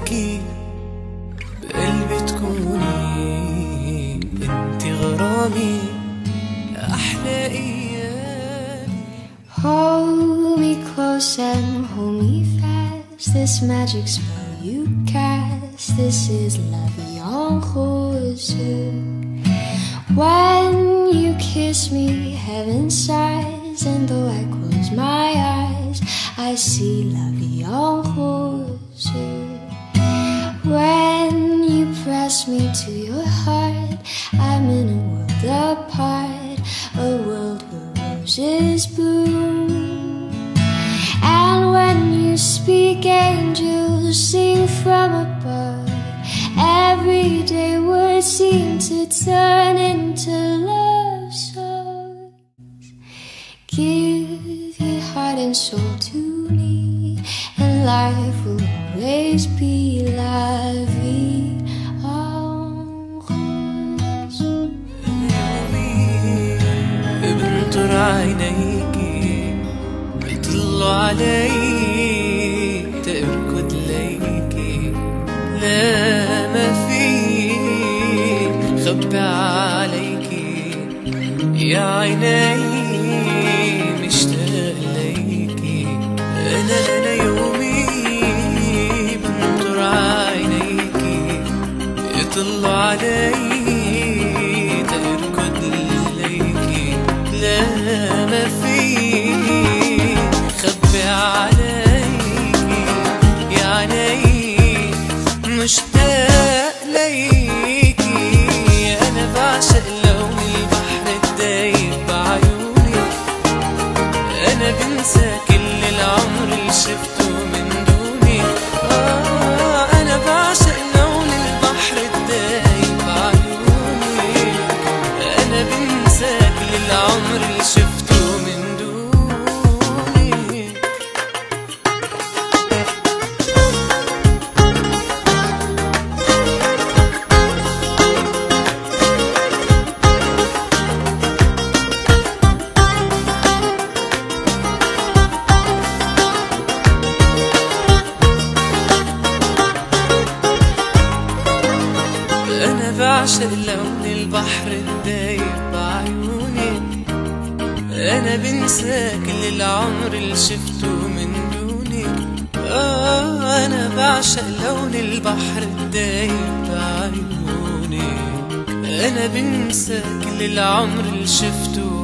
عليكي بقلبي تكوني انت غرامي احلى ايامي. Hold me close and hold me fast. This magic spell you cast, this is la vie en rose. When you kiss me, heaven sighs, and though I close my eyes, I see la vie en rose. When you press me to your heart, I'm in a world apart, a world where roses bloom. And when you speak, angels sing from above. Everyday words seem to turn into love songs. Give your heart and soul to me, and life will always be la vie en rose. بنطر عينيكي بيطلوا علي تركض ليكي، لا ما في خبي عليكي يا عيني مشتاق ليكي. أنا يومي بنطر عينيكي يطلوا علي تركض ليكي، لا ما في خبي عليكي يا عيني مشتاق ليكي. أنا بعشق لون البحر الدايب بعيوني، أنا بنسى كل العمر اللي شفته من دوني. أنا بعشق لون البحر الدايب بعيوني، أنا بنسى كل العمر اللي شفته من دوني. أنا بعشق لون البحر الدايب بعيوني، أنا بنسى كل العمر اللي شفته من دوني. أنا بعشق لون البحر الدايب بعيوني، أنا بنسى كل العمر اللي شفته